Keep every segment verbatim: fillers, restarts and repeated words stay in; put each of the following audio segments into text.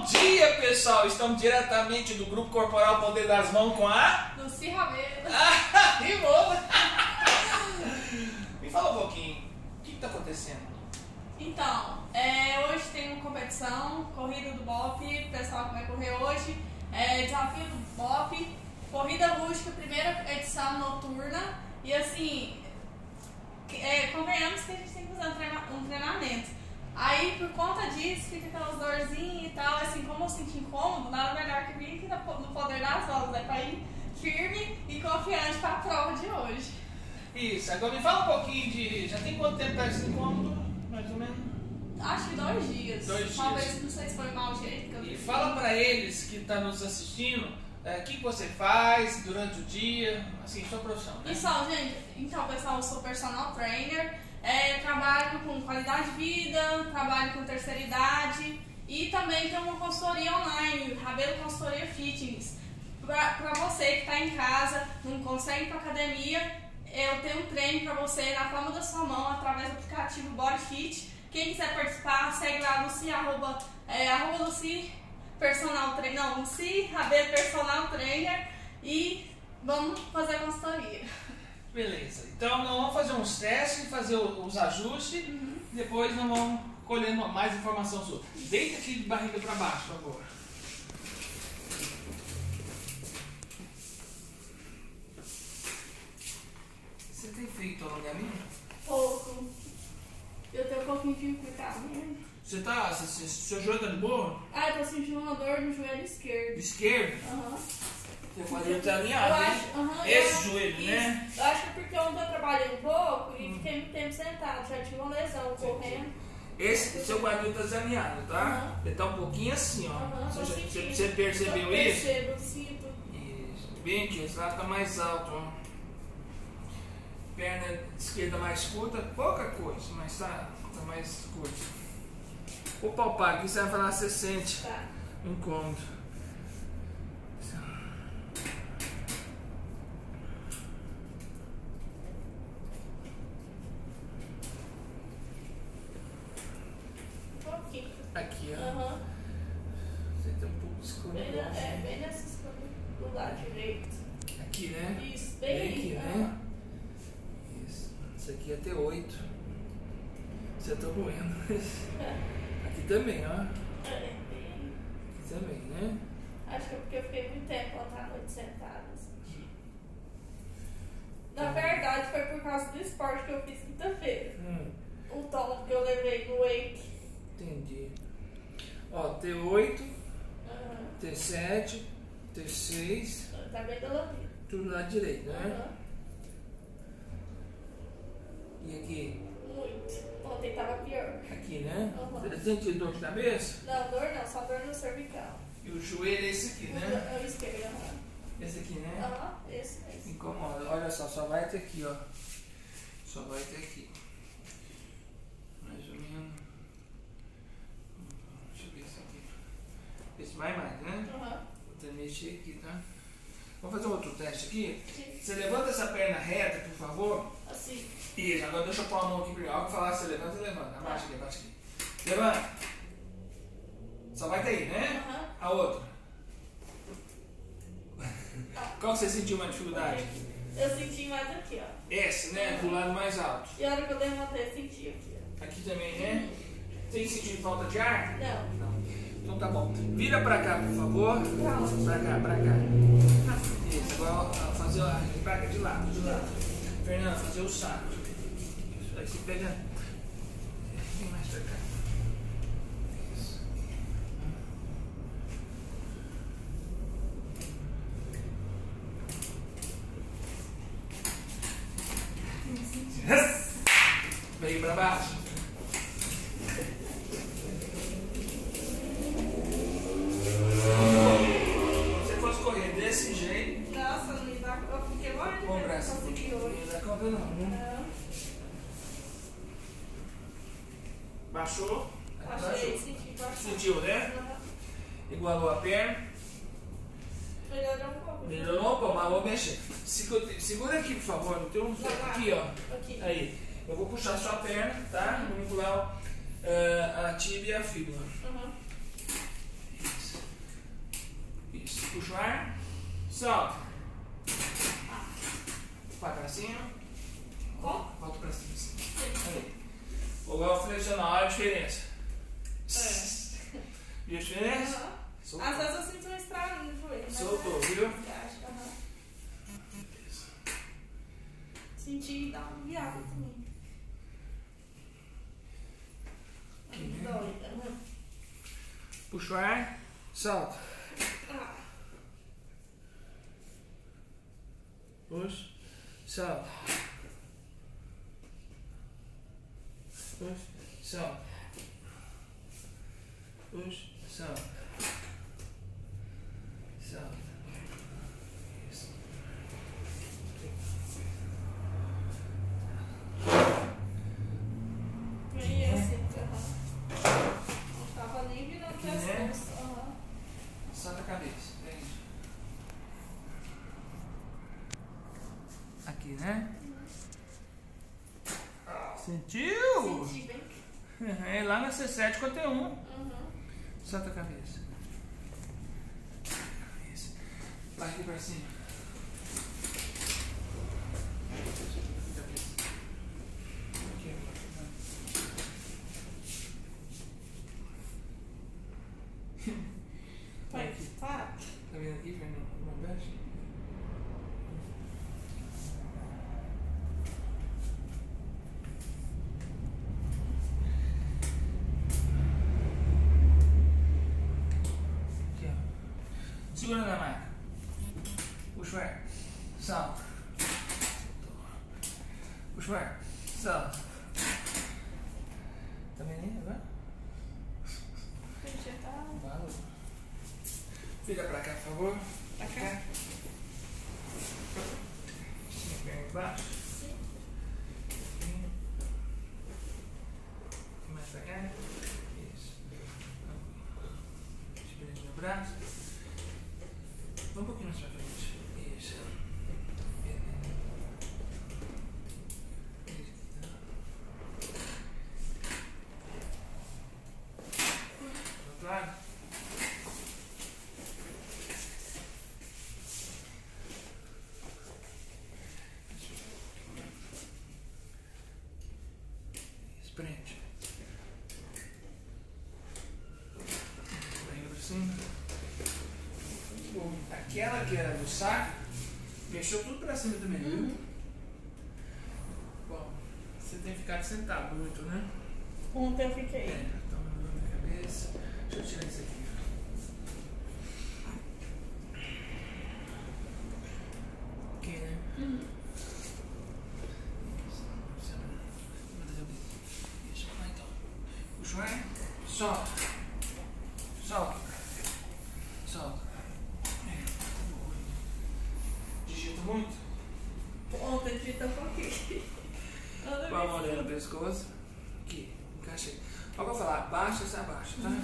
dia, pessoal! Estamos diretamente do Grupo Corporal Poder das Mãos com a... Lucy Rabeira. Ah, rimou! Me fala um pouquinho, o que está acontecendo? Então, é, hoje tem uma competição, corrida do B O P, o pessoal que vai correr hoje, é, desafio do B O P, corrida rústica, primeira edição noturna, e assim, é, convenhamos que a gente tem que fazer um, treina, um treinamento. Aí, por conta disso, fica aquelas dorzinhas e tal, assim, como eu senti incômodo, nada melhor que vir aqui no Poder das Mãos, né, pra ir firme e confiante pra prova de hoje. Isso, agora me fala um pouquinho de... Já tem quanto tempo tá esse incômodo, mais ou menos? Acho que dois dias. Dois Talvez, dias. não sei se foi mau jeito que eu E vi. fala pra eles que estão nos assistindo, é, o que você faz durante o dia, assim, sua profissão, né? Então, gente, então, pessoal, eu sou personal trainer, é, trabalho com qualidade de vida, trabalho com terceira idade e também tenho uma consultoria online, Rabelo Consultoria Fitness. Para você que está em casa, não consegue ir para academia, eu tenho um treino para você na palma da sua mão através do aplicativo BodyFit. Quem quiser participar, segue lá Lucy, arroba, é, arroba Lucy Personal Trainer, não, Lucy Rabelo Personal Trainer, e vamos fazer a consultoria. Beleza, então nós vamos fazer uns testes, fazer os ajustes, uhum. Depois nós vamos colhendo mais informação sua. Deita aqui de barriga para baixo, por favor. Você tem feito alongamento? Pouco. Eu tenho um pouquinho de dificuldade. Você tá, você, você, seu joelho tá de boa? Ah, eu tô sentindo uma dor no joelho esquerdo. Esquerdo? Aham. Uhum. Seu quadril tá alinhado, eu hein? acho, uhum, esse eu joelho, acho, né? Eu acho que porque ontem eu trabalhei um pouco e hum. fiquei muito tempo sentado, já tive uma lesão correndo. Esse seu quadril tá desalinhado, tá? Uhum. Ele tá um pouquinho assim, ó. Uhum, você, você, você percebeu eu isso? Percebo, eu sinto. Isso. Bem aqui, esse lado tá mais alto, ó. Perna esquerda mais curta, pouca coisa, mas tá, tá mais curta. Vou palpar aqui, você vai falar se você sente tá. um incômodo. Aqui, ó. Uhum. Você tem um pouco escuro. Bem, é, bem nessa escura do lado direito. Aqui, né? Isso, bem, bem aqui, uhum. né? Isso. Isso aqui é T oito. Você tá doendo. É. Aqui também, ó. É, bem. Aqui também, né? Acho que é porque eu fiquei muito tempo ontem à noite sentada. Assim. Na verdade, foi por causa do esporte que eu fiz quinta-feira. Hum. O tom que eu levei no wake. Entendi. Ó, T oito, uhum. T sete, T seis. Tá bem dolorido. Tudo lá direito, né? Uhum. E aqui? Muito. Ontem tava pior. Aqui, né? Uhum. Você sentiu dor de cabeça? Não, dor não, só dor no cervical. E o joelho é esse aqui, né? É o esquerdo, uhum. Esse aqui, né? Aham, uhum. esse mesmo. Incomoda. Olha só, só vai até aqui, ó. Só vai até aqui. Mais ou menos. Deixa eu ver isso aqui. Esse vai mais, né? Uhum. Vou até mexer aqui, tá? Vamos fazer um outro teste aqui? Sim. Você levanta essa perna reta, por favor. Assim. Isso, agora deixa eu pôr a mão aqui pra algo falar, você levanta, você levanta. Abaixa aqui, abaixa aqui. Levanta. Só vai daí, né? Uhum. A outra. Qual você sentiu mais dificuldade? Eu senti mais aqui, ó. Essa, né? Uhum. Do lado mais alto. E a hora que eu levantei, eu senti aqui, ó. Aqui também, né? Tem sentido falta de ar? Não. Não. Então tá bom. Vira pra cá, por favor. Não. Pra cá, pra cá. Isso, agora fazer a pra cá, de lado, de lado. Fernando, fazer o saco. Isso, aí você pega. Vem mais pra cá. Isso. Veio pra baixo. Se você fosse correr desse jeito. Nossa, não me dá. Eu fiquei morrendo. Com o braço Não consegui hoje. não dá conta não, né? Não. Baixou? Achei, senti, baixou. Sentiu, né? Uhum. Igualou a perna. Melhorou um pouco. Melhorou um pouco, mas vou mexer. Segura, segura aqui, por favor. Não tem um. Aqui, ó. Aqui. Aí. Eu vou puxar a sua perna, tá? Vou vincular uh, a tíbia e a fíbula. Uhum. Isso. Solta. Vai pra cima. Como? Volta pra cima. Aí. Igual eu falei na hora, a diferença. É. Viu a diferença? Uhum. Soltou. Às vezes eu sinto um estrago no joelho. Mas Soltou, é... viu? Uhum. Senti e dá uma viada também. Dói. Uhum. Puxa o ar. Solta. Ah. Puxa. Solta. Puxa. Solta. Puxa. Solta. Solta. Isso. E esse? Uhum. Não tava nem virando Aqui, as né? costas. Uhum. Solta a cabeça. Vem. Aqui, né? Sentiu? Senti bem. É lá na C sete cinquenta e um. Uhum. Solta a cabeça. Isso. Vai aqui pra cima. Cabeça. Aqui, Vai, aqui. tá. Tá vendo aqui, Fernando? Uma baixa? Aqui, ó. Segura na maca. Puxa o ar. Salta. Puxa o ar. Salta. Tá vendo aí agora? Gente, tá. Valeu. Vira pra cá, por favor. Pra cá? Estica a perna embaixo. Sim. Mais pra cá. Isso. Espelha meu braço. Vai um pouquinho mais pra frente. Isso. Do outro lado. Prende. Ainda por cima. Bom, aquela que era do saco, mexeu tudo pra cima também, viu? Uhum. Bom, você tem ficado sentado muito, né? Ontem eu fiquei. É, então levanta a cabeça. Deixa eu tirar isso aqui. Aqui, né? Uhum. Isso, vai então. Puxa o ar. Solta. Solta. Solta. Digita muito. Ontem digita um pouquinho. Com a mão ali no pescoço. Aqui. Encaixei. Olha o que eu falar. Abaixa, você abaixa, tá?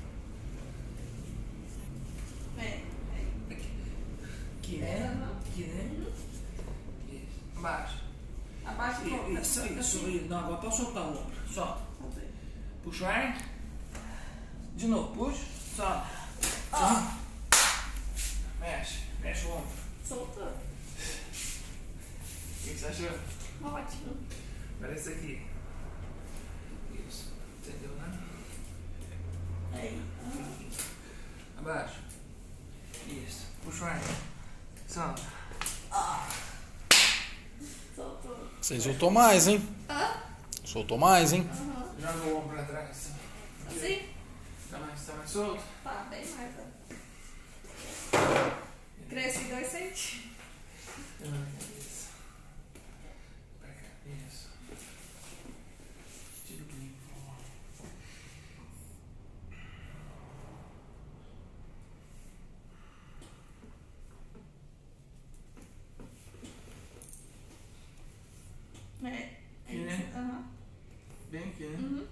É. É. Aqui. Aqui, né? Aqui, né? Isso. Abaixa. Abaixa um pouco. Isso, isso, isso. Não, agora pode soltar o ombro. Solta. Puxa o ar. De novo, puxa. Solta. Solta. Mexe. Mexe o ombro. Soltou. O que você achou? Ótimo. Agora esse aqui. Isso. Entendeu, né? Aí. Abaixa. Isso. Puxa o ar. Solta. Soltou. Você soltou mais, hein? Hã? Soltou mais, hein? Uhum. Joga o ombro pra trás. Assim? Tá mais, tá mais solto? Tá, bem mais. Ó. Cresci dois centímetros. Levanta a cabeça. Pra cá. Isso. Tira o brinco. É. É Aqui, isso. né? Aham. Bem aqui, né? Uhum.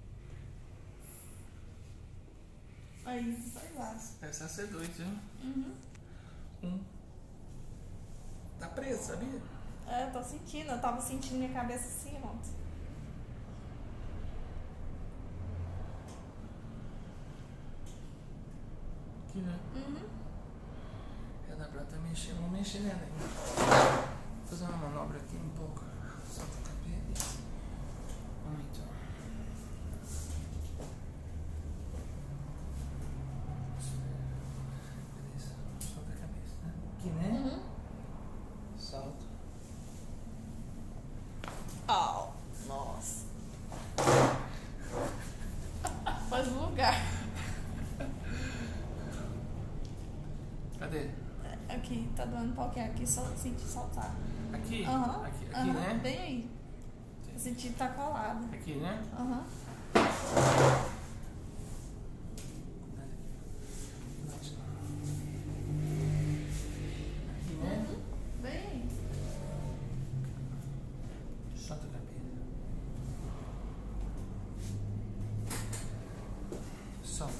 Aí, sai lá. Essa é C dois, viu? Uhum. Um. Tá preso, sabia? É, eu tô sentindo. Eu tava sentindo minha cabeça assim ontem. Aqui, né? Uhum. Ela dá pra tá mexendo, vou mexer nela ainda. Vou fazer uma manobra aqui um pouco. Solta o cabelo. Muito. Beleza. Solta a cabeça, né? Aqui, né? Uhum. Solta. Oh, nossa. Faz no lugar. Cadê? Aqui, tá doendo um pouquinho. Aqui, só senti soltar. Aqui? Aham. Aqui, aqui Aham, né? bem aí. Eu senti que tá colado. Aqui, né? Aham. Aqui, né? Uhum, bem aí. Solta a cabeça. Solta.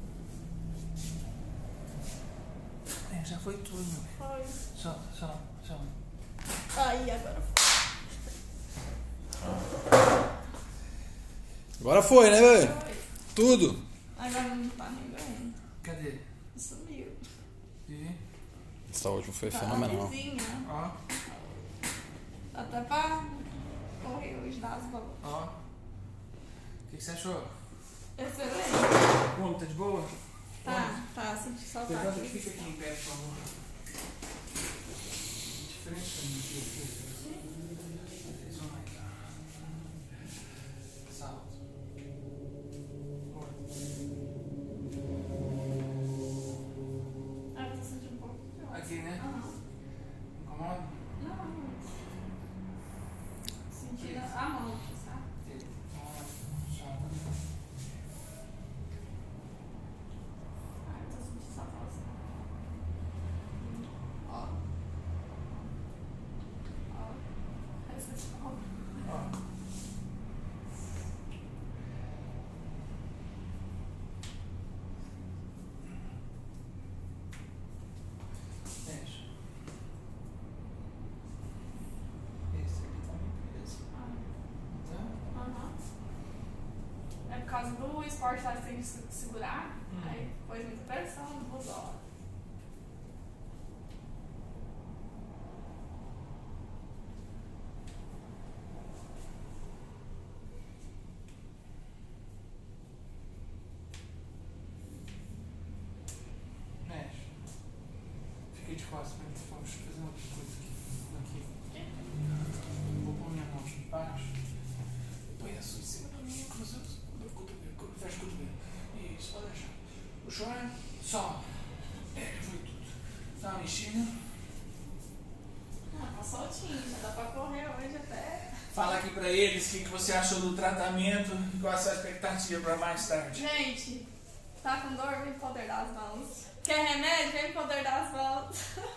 É, já foi tudo, meu. Foi. Solta, solta, solta. Aí, agora foi. Agora foi, né, velho? Foi. Tudo. Agora não tá nem doendo. Cadê? Sumiu. E? Essa última foi Tá fenomenal. lisinha. Ó, Até pra correr hoje das bolas. ó. O que, que você achou? Excelente. Como, tá de boa? Tá, tá, senti soltar Levanta, aqui. fica aqui em pé, por favor. Diferente pra mim aqui, aqui. Isso não é. Salto. Ah, eu tô sentindo um pouco pior. Aqui, né? Aham. Incomoda? Não, não. Sentindo a mão, sabe? Aqui. Ó, solta. Ah, eu tô sentindo só assim. Ó. Ó. Essa é só. Ó. Mexe. Esse aqui tá meio preso. Ah, Tá? aham. É por causa do esporte lá que tem que se- segurar. Hum. Aí pôs muita pressão, duas horas. Mexe. Fiquei de costas pra mim. Deixa eu fazer uma outra coisa aqui. Aqui. Vou pôr minha mão aqui embaixo. Põe a sua em cima da minha. Cruza o cotovelo. Fecha o cotovelo. Isso, pode deixar. Puxou, né? Só. É, já foi tudo. Dá uma mexida. Ah, tá soltinho, já dá pra correr hoje até. Fala aqui pra eles o que, que você achou do tratamento e qual a sua expectativa pra mais tarde. Gente, tá com dor? Vem pro poder das mãos. Quer remédio? Vem pro poder das mãos.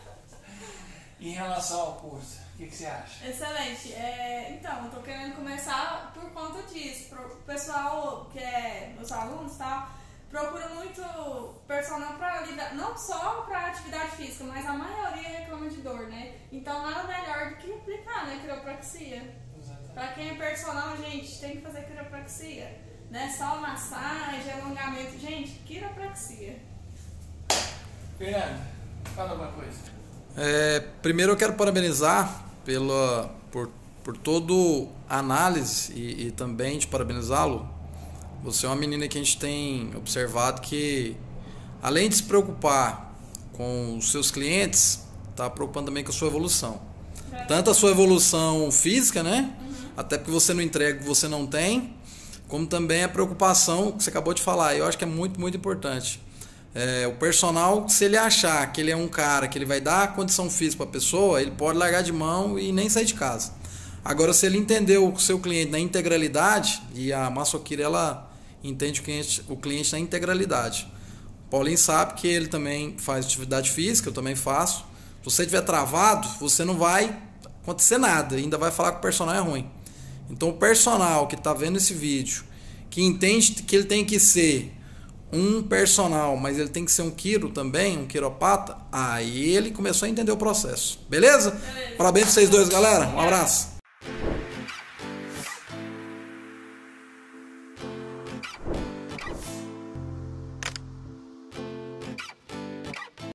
Em relação ao curso, o que, que você acha? Excelente. É, então, eu tô querendo começar por conta disso. Pro o pessoal que é meus alunos, tá? Procura muito personal pra lidar, não só pra atividade física, mas a maioria reclama de dor, né? Então nada melhor do que aplicar, né? Quiropraxia. Pra quem é personal, gente, tem que fazer quiropraxia. Não é só massagem, alongamento. Gente, quiropraxia. Fernando, fala alguma coisa. É, primeiro eu quero parabenizar pela, por, por toda a análise e, e também de parabenizá-lo. Você é uma menina que a gente tem observado que, além de se preocupar com os seus clientes, está preocupando também com a sua evolução. Tanto a sua evolução física, né? Uhum. Até porque você não entrega o que você não tem, como também a preocupação que você acabou de falar. Eu acho que é muito, muito importante. É, o personal, se ele achar que ele é um cara que ele vai dar condição física para a pessoa, ele pode largar de mão e nem sair de casa. Agora, se ele entender o seu cliente na integralidade, e a Massokira, ela entende o cliente, o cliente na integralidade. O Paulinho sabe que ele também faz atividade física, eu também faço. Se você estiver travado, você não vai acontecer nada, ainda vai falar que o personal é ruim. Então, o personal que está vendo esse vídeo, que entende que ele tem que ser um personal, mas ele tem que ser um quiro também, um quiropata, aí ele começou a entender o processo. Beleza? Beleza. Parabéns pra vocês dois, galera. Um abraço.